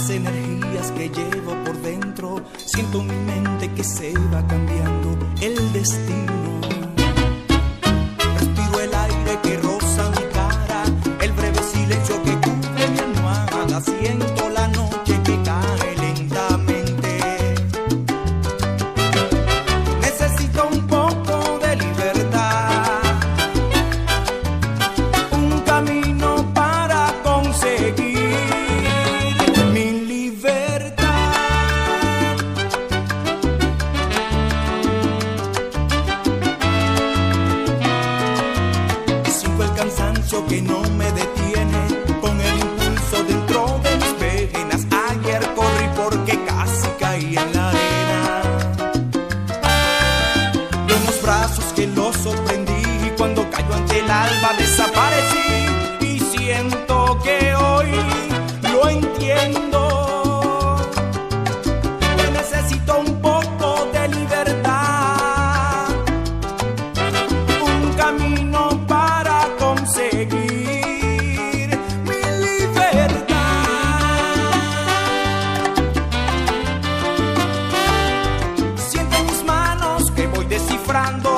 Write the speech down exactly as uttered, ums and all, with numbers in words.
las energías que llevo por dentro. Siento en mi mente que se va cambiando el destino. Respiro el aire que roza mi cara, el breve silencio que cubre mi almohada. Siento la noche que cae lentamente. Necesito un poco de libertad, un camino para conseguir mi libertad. Siento el cansancio que no me detiene, con el impulso dentro de mis venas. Ayer corrí porque casi caí en la arena, de unos brazos que lo sorprendí. Cuando cayó ante el alba desaparecí, y siento que hoy lo entiendo, que necesito un poco de libertad, un camino para conseguir mi libertad. Siento en mis manos que voy descifrando